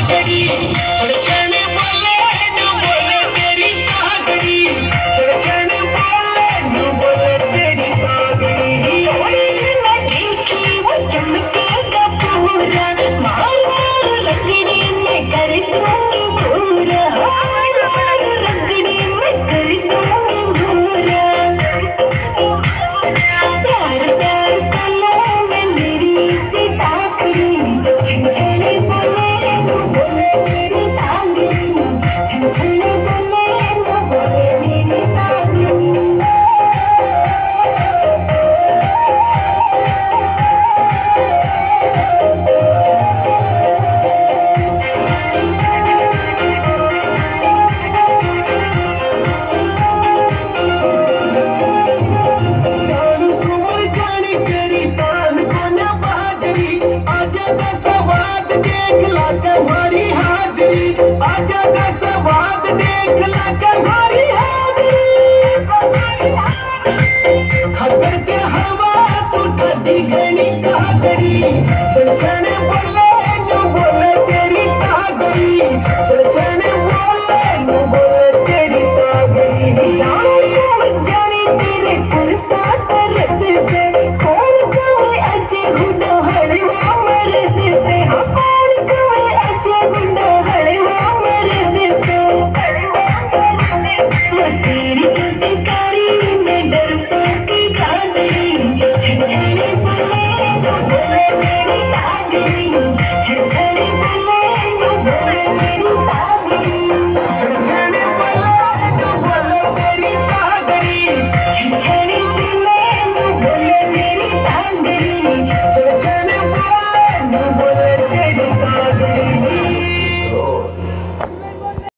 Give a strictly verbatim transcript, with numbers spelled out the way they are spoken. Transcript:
पागड़ी छड़छड़ बोले न बोले तेरी पागड़ी छड़छड़ बोले न बोले तेरी पागड़ी लगी की वो चमकेगा पूरा मार मार लकड़ी में कर दूंगी पूरा मार मार लकड़ी में कर दूंगी पूरा प्यार प्यार कलो में मेरी सी टाकरी छड़छड़ बोले न बोले मेरी टांगड़ी छड़छड़ बोले न बोले मेरी टांगड़ी जानू सुमर जाने करी तान को न बाजरी आजा का स्वाद देख ला तुम्हारी हाजरी आजा का स्वाद देख ला तुम्हारी हाजरी खतर के हवा तू ठंडी घनी कागड़ी छड़छड़ बोले